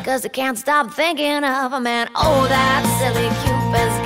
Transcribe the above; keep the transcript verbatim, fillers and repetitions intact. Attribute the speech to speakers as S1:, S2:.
S1: 'cause I can't stop thinking of a man. Oh, that silly Cupid's